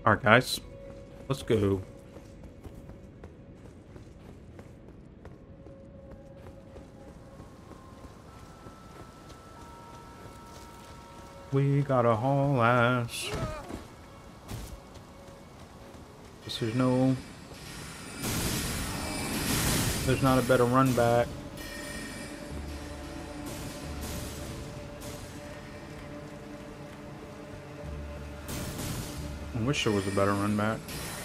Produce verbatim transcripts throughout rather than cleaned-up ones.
Alright, guys. Let's go. We gotta haul ass. Guess there's no... There's not a better run back. I wish there was a better run back.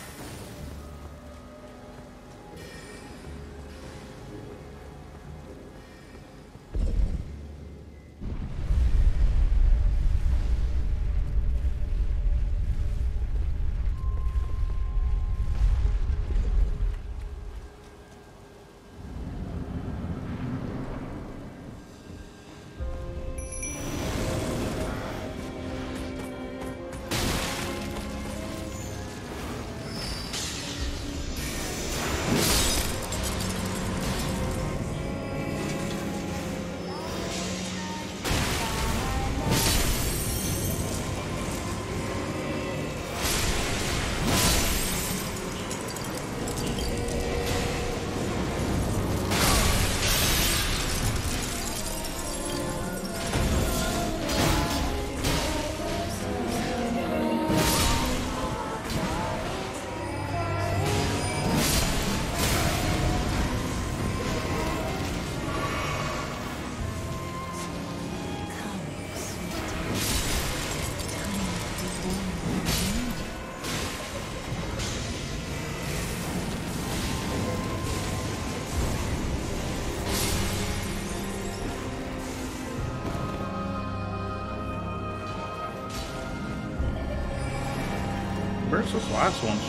Where's this last one?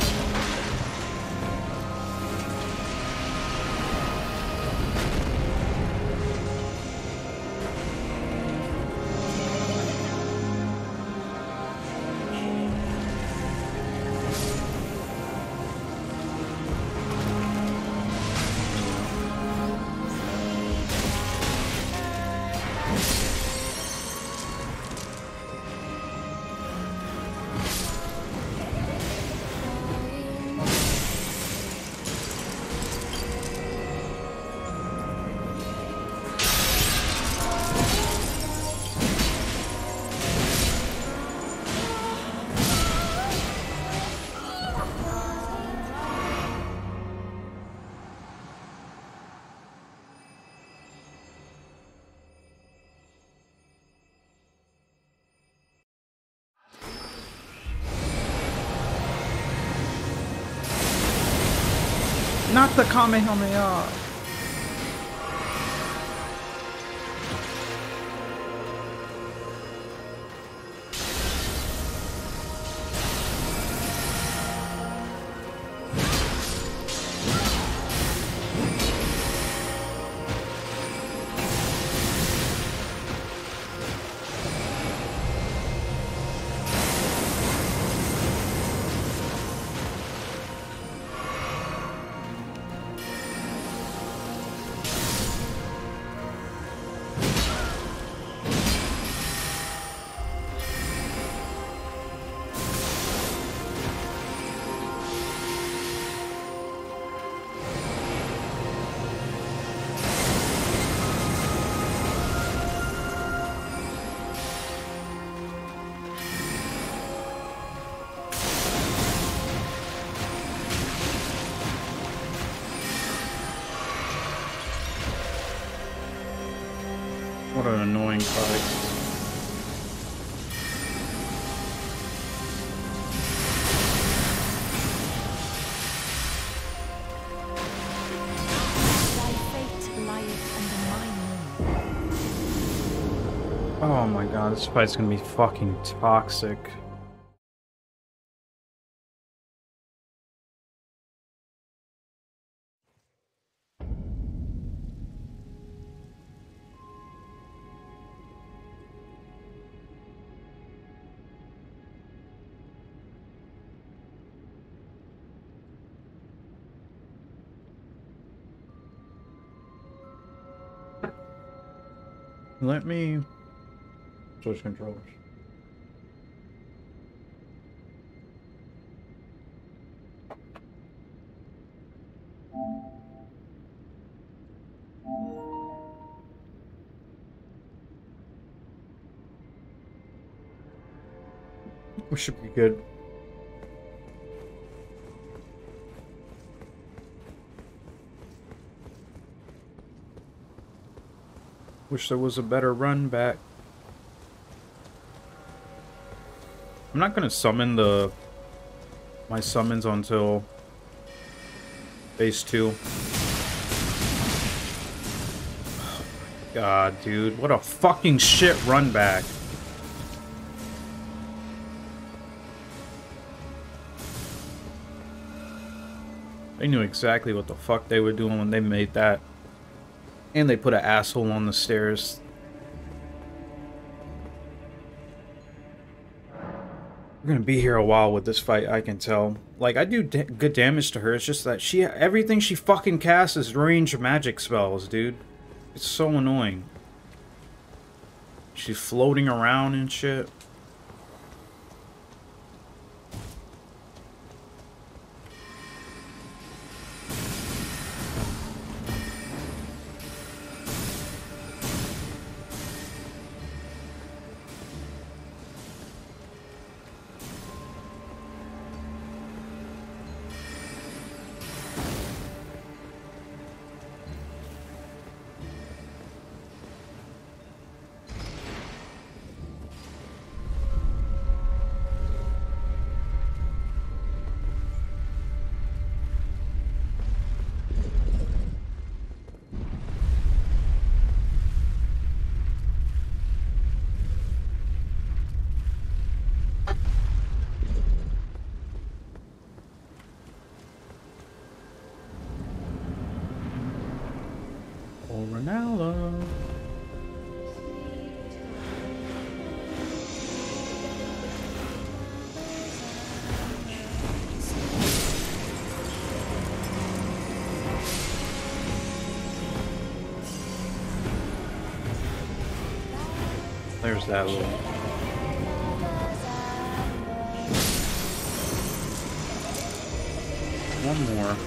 Not the Kamehameha! What an annoying fight. Oh my god, this fight's gonna be fucking toxic. Let me switch controllers. We should be good. Wish there was a better run back. I'm not gonna summon the my summons until phase two. God, dude, what a fucking shit run back. They knew exactly what the fuck they were doing when they made that. And they put an asshole on the stairs. We're gonna be here a while with this fight, I can tell. Like, I do da good damage to her, it's just that she- everything she fucking casts is range magic spells, dude. It's so annoying. She's floating around and shit. Oh, Ronaldo. There's that little... One more.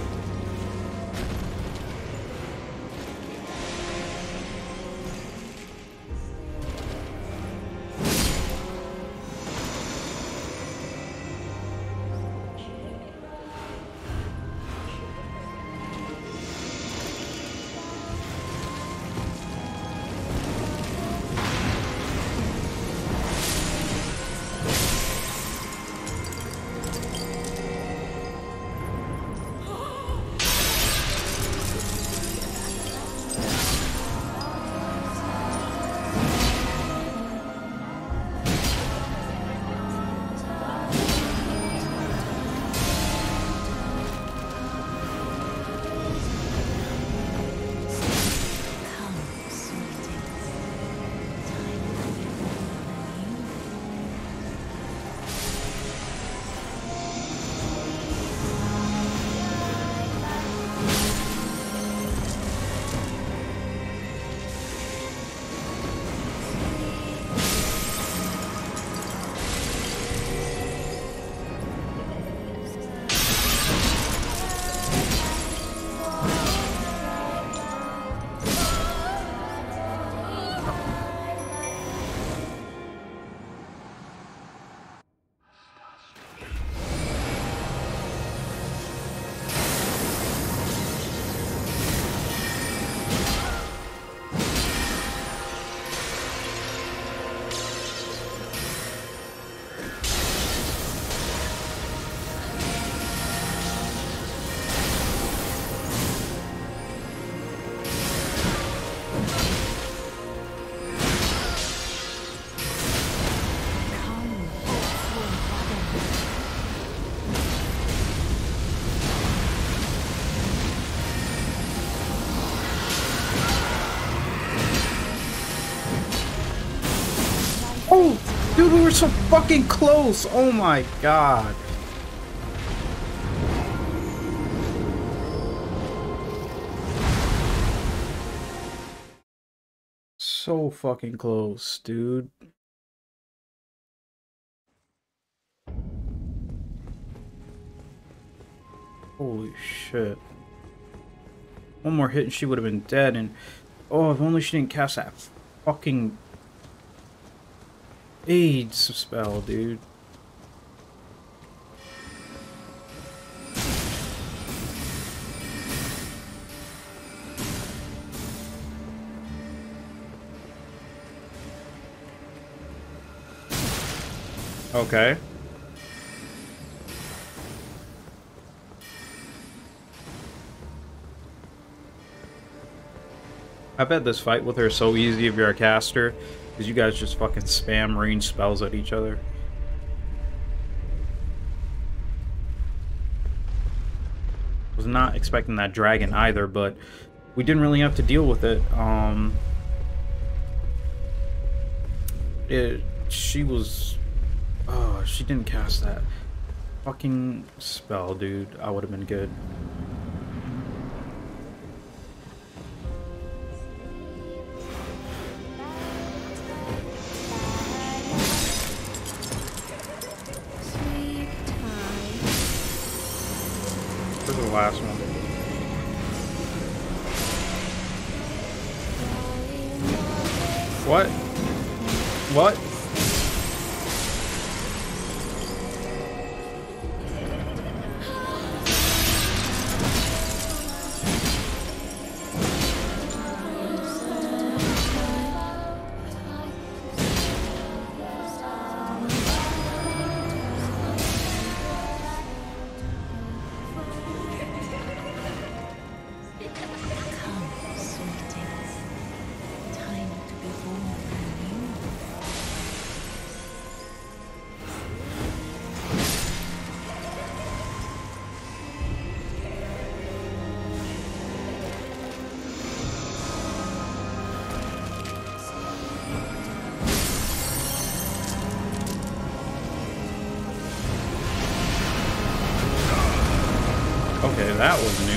Oh, dude, we were so fucking close. Oh my god. So fucking close, dude. Holy shit. One more hit and she would have been dead, and oh, if only she didn't cast that fucking AIDS spell, dude. Okay. I bet this fight with her is so easy if you're a caster, because you guys just fucking spam range spells at each other. Was not expecting that dragon either, but we didn't really have to deal with it. Um, it she was, oh, she didn't cast that fucking spell, dude. I would have been good. Where's the last one? What? What? Okay, that was new.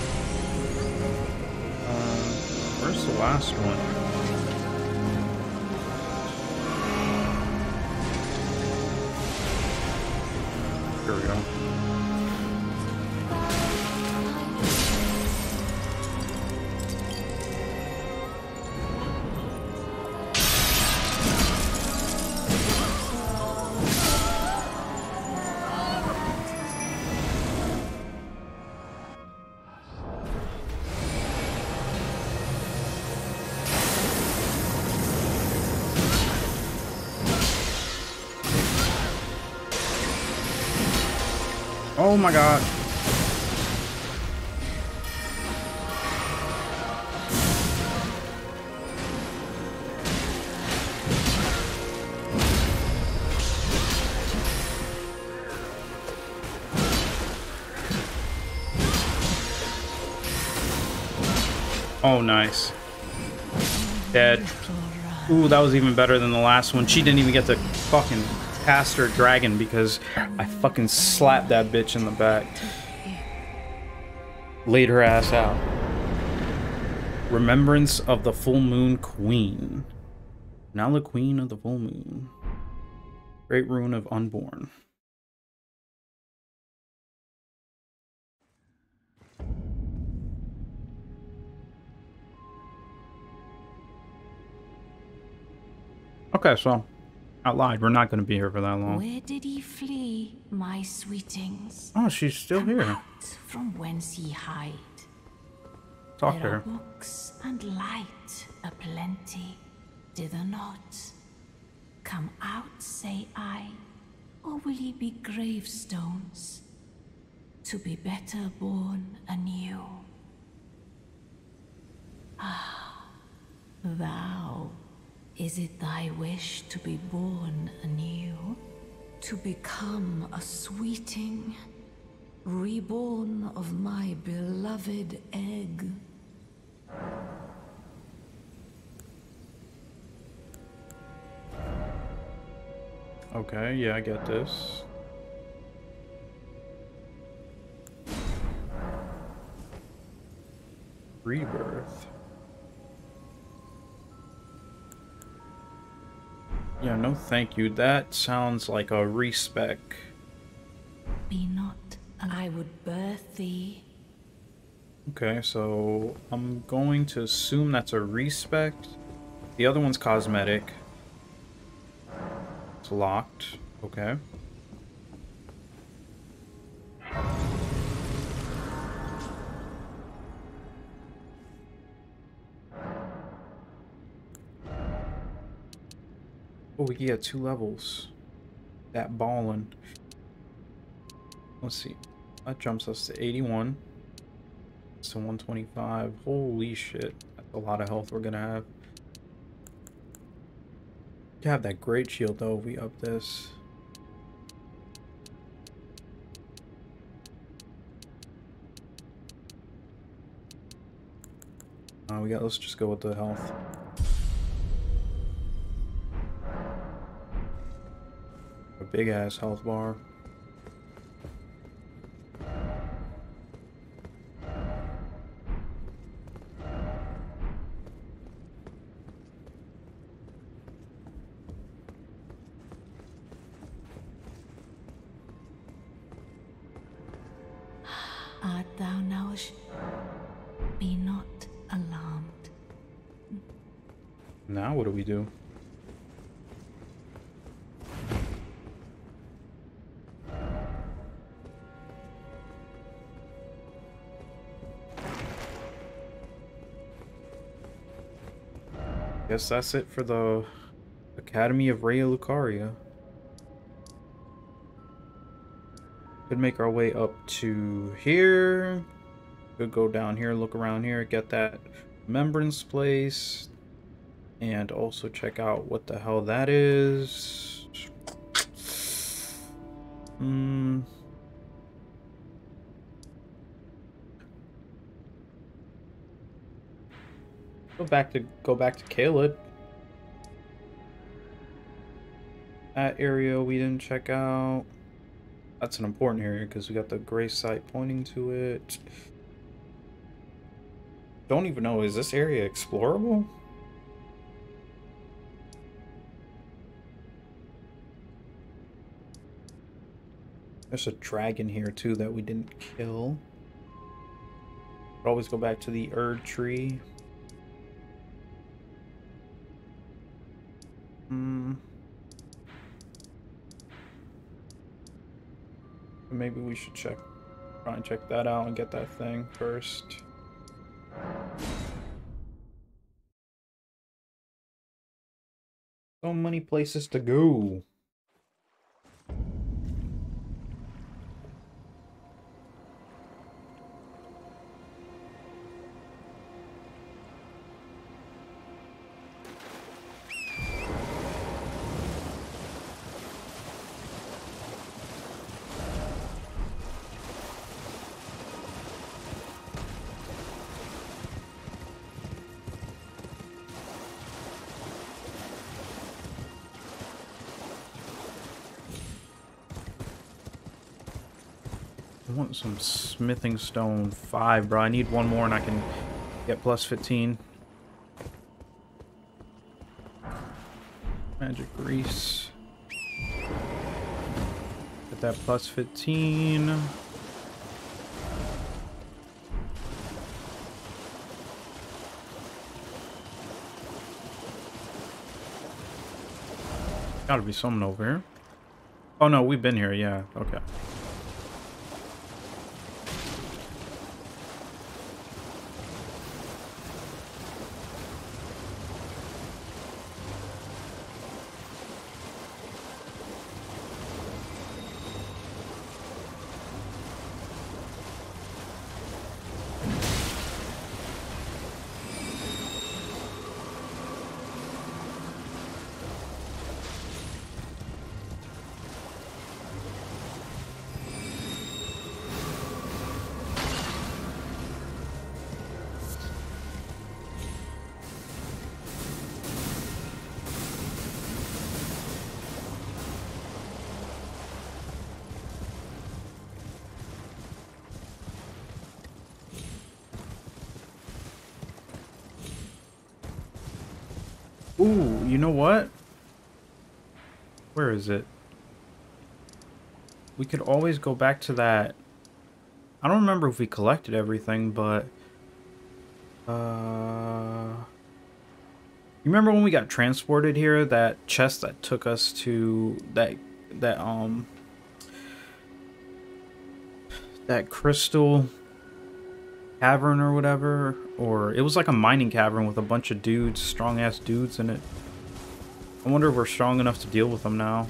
Um, where's the last one? Here we go. Oh my god. Oh, nice. Dead. Ooh, that was even better than the last one. She didn't even get to fucking cast her dragon because I fucking slapped that bitch in the back. Laid her ass out. Remembrance of the Full Moon Queen. Now the Queen of the Full Moon. Great Rune of Unborn. Okay, so I lied. We're not going to be here for that long. Where did he flee, my sweetings? Oh, she's still Come here. out from whence he hide. Talk to There her. are books and light aplenty, dither not. Come out, say I, or will ye be gravestones, to be better born anew? Ah, thou, is it thy wish to be born anew? To become a sweeting, reborn of my beloved egg? Okay, yeah, I get this. Rebirth. Yeah, no thank you. That sounds like a respec. Be not I would birth thee. Okay, so I'm going to assume that's a respect. The other one's cosmetic. It's locked. Okay. Oh, we can get two levels. That ballin'. Let's see. That jumps us to eighty-one. So one twenty-five. Holy shit. That's a lot of health we're gonna have. We have that great shield though if we up this. Uh, we got. Let's just go with the health. A big ass health bar. Art thou now? Be not alarmed. Now what do we do? Guess that's it for the Academy of Raya Lucaria. Could make our way up to here. Could go down here, look around here, get that remembrance place. And also check out what the hell that is. Hmm. Go back to go back to Caelid. That area we didn't check out. That's an important area because we got the gray site pointing to it. Don't even know, is this area explorable? There's a dragon here too that we didn't kill. Could always go back to the Erd tree. Hmm. Maybe we should check, try and check that out and get that thing first. So many places to go. I want some smithing stone five, bro. I need one more and I can get plus fifteen. Magic grease. Get that plus fifteen. Gotta be something over here. Oh no, we've been here, yeah, okay. Ooh, you know what? Where is it? We could always go back to that I don't remember if we collected everything, but uh, you remember when we got transported here? That chest that took us to that that um that crystal cavern or whatever, or it was like a mining cavern with a bunch of dudes, strong ass dudes in it. I wonder if we're strong enough to deal with them now.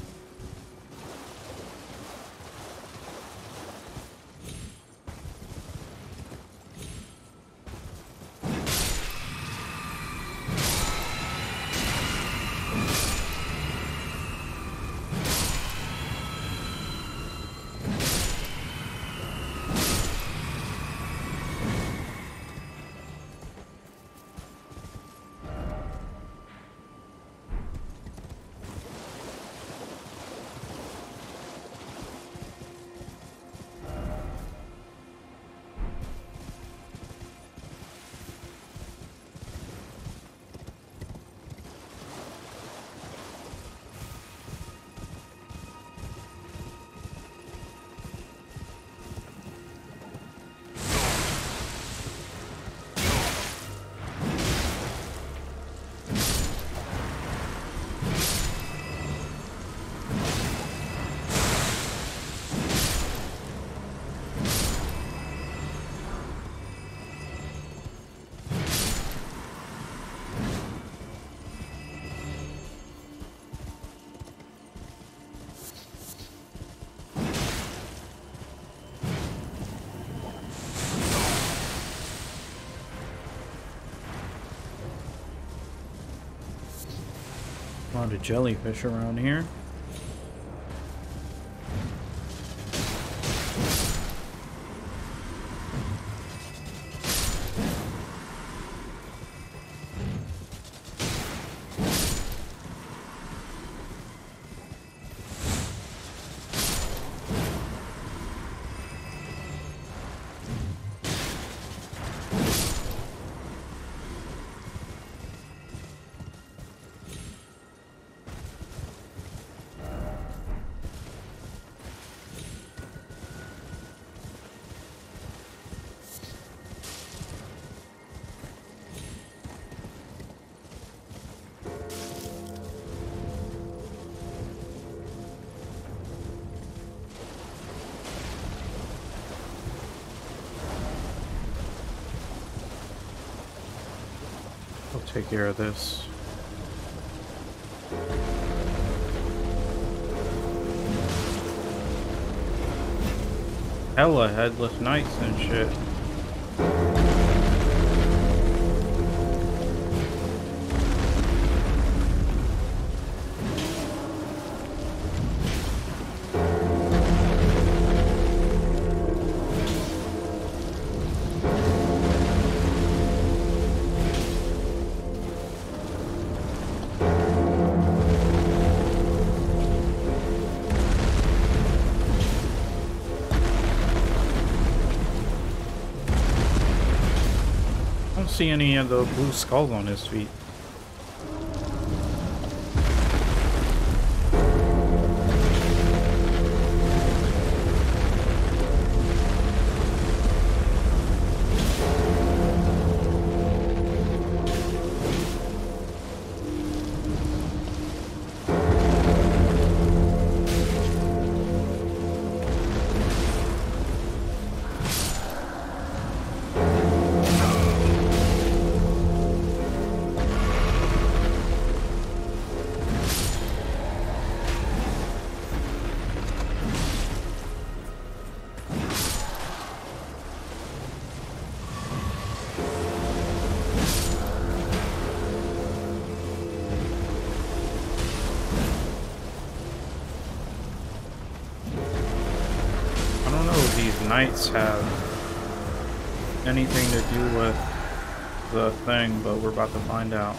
A lot of jellyfish around here. I'll take care of this. Hella headless knights and shit. See any of the blue skulls on his feet. Knights have anything to do with the thing, but we're about to find out.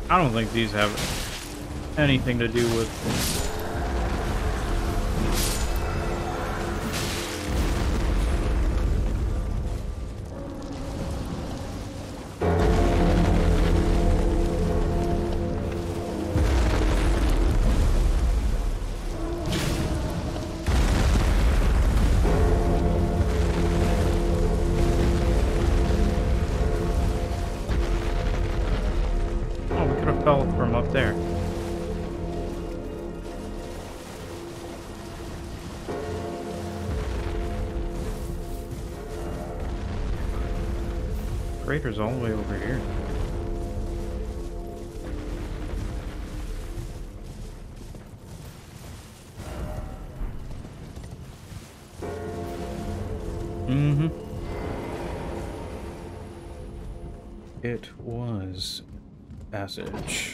I don't think these have anything to do with... from up there. Crater's all the way over here. Mm-hmm. It was passage.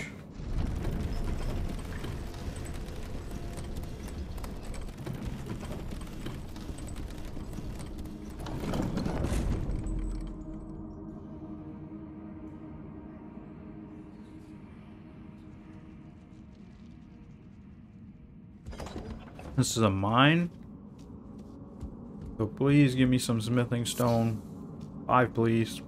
This is a mine. So please give me some smithing stone. Five, please.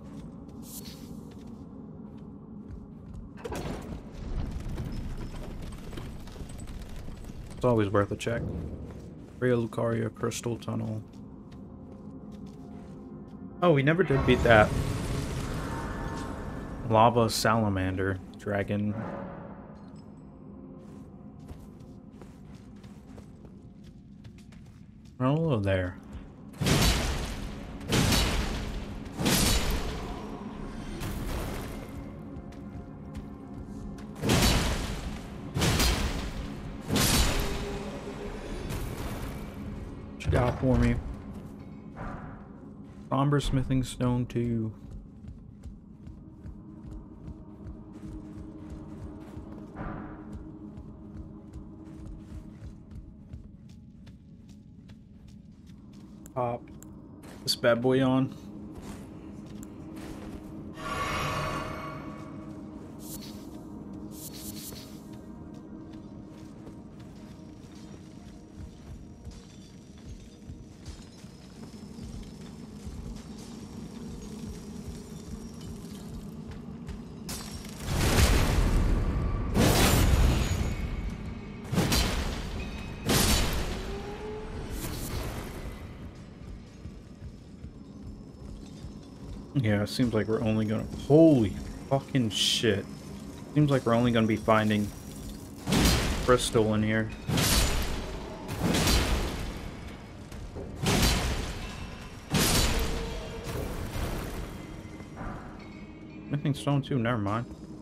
It's always worth a check. Real Lucaria Crystal Tunnel. Oh, we never did beat that. Lava Salamander Dragon. Hello there. What you got for me? Somber Smithing Stone two. Pop this bad boy on. Yeah, it seems like we're only gonna... Holy fucking shit. Seems like we're only gonna be finding crystal in here. Smithing stone too, never mind.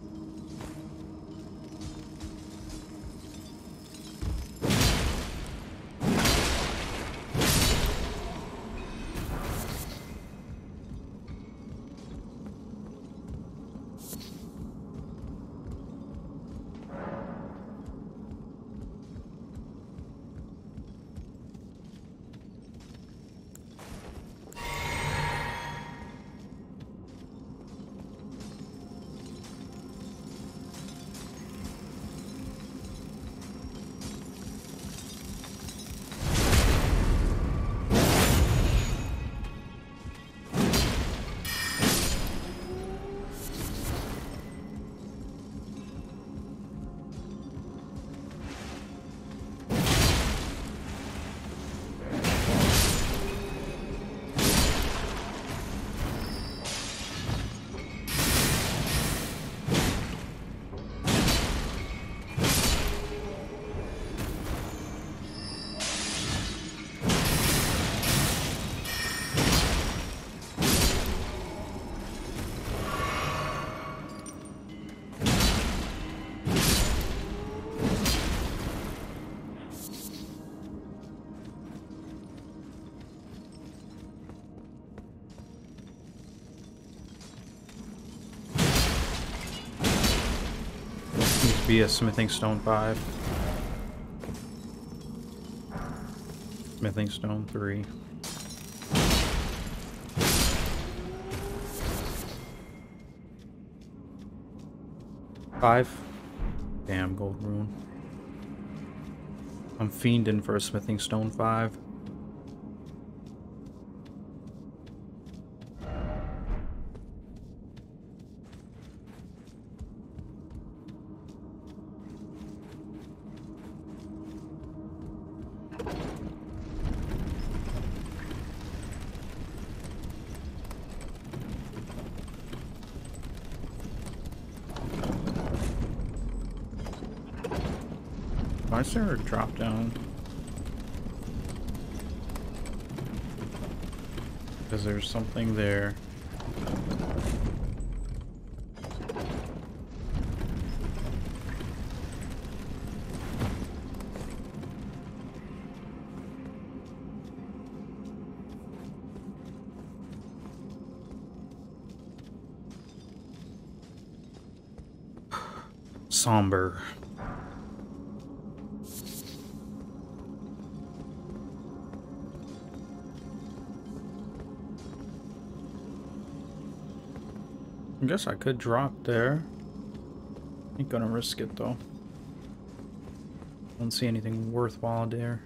Be a smithing stone five. Smithing stone three. Five? Damn, gold rune. I'm fiending for a smithing stone five. Why is there a drop down? Because there's something there. Somber. I guess I could drop there. Ain't gonna risk it though. Don't see anything worthwhile there.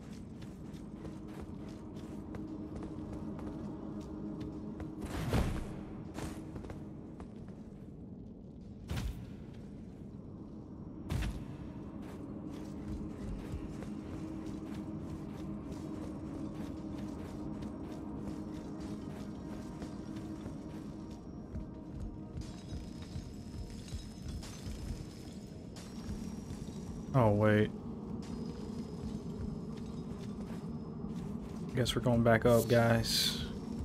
Oh, wait. Guess we're going back up, guys.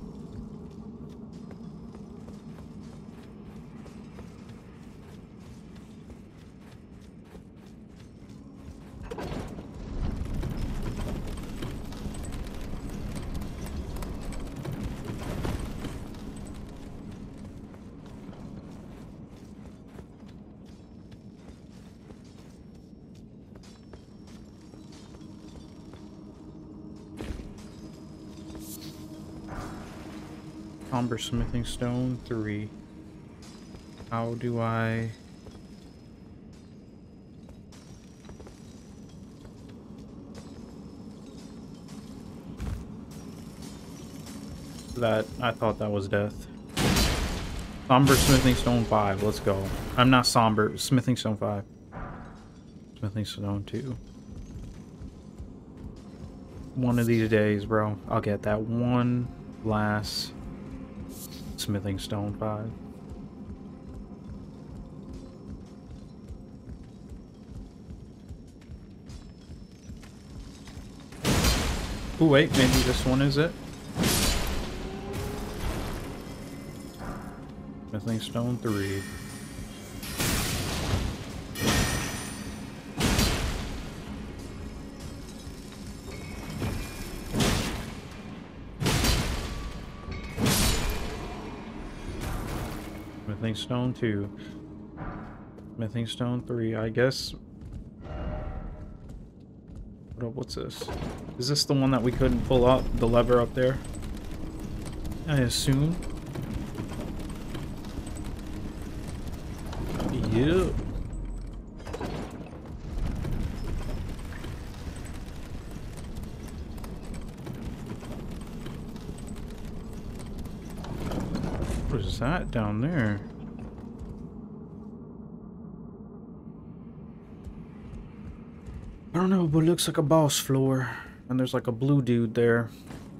Somber smithing stone three. How do I... That, I thought that was death. Somber smithing stone five, let's go. I'm not somber, smithing stone five. Smithing stone two. One of these days, bro, I'll get that one last smithing stone five. Oh wait, maybe this one is it. Smithing stone three. Smithing stone two. Smithing stone three. I guess. What's this? Is this the one that we couldn't pull up the lever up there? I assume. Yeah. What is that down there? I don't know, but it looks like a boss floor. And there's like a blue dude there.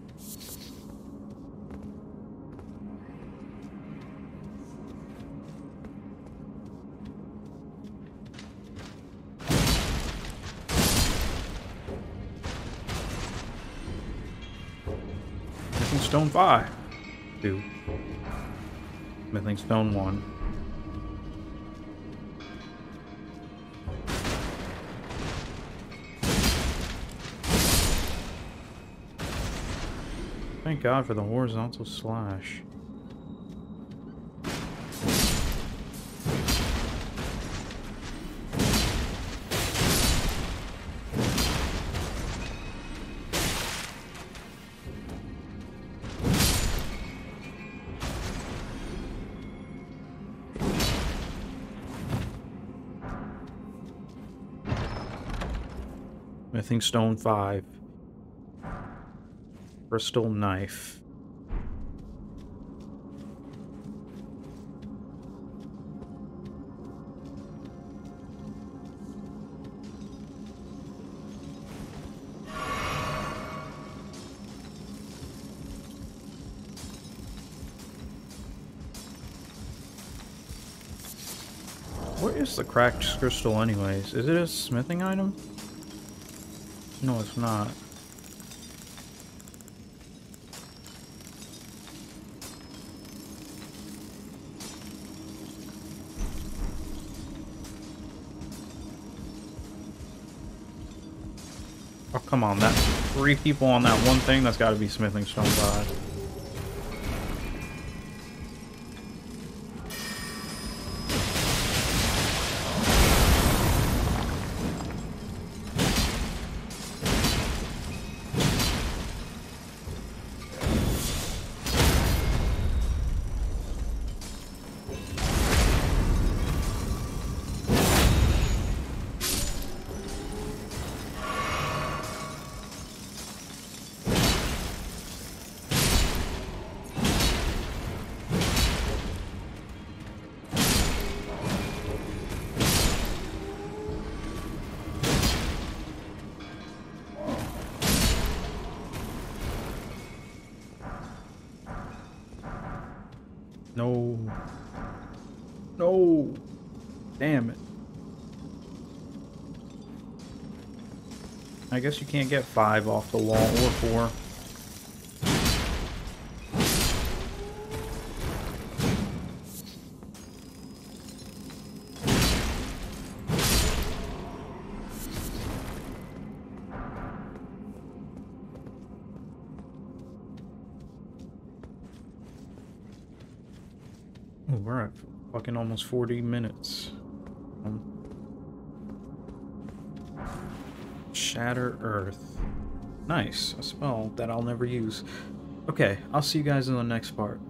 Smithing stone five. Two. Smithing stone one. Thank God for the horizontal slash. Smithing stone five. Crystal knife. What is the cracked crystal anyways? Is it a smithing item? No, it's not. Oh, come on. That's three people on that one thing. That's got to be smithing stone five. No. No. Damn it. I guess you can't get five off the wall or four. Oh, we're at fucking almost forty minutes. Um, Shatter Earth. Nice. A spell that I'll never use. Okay, I'll see you guys in the next part.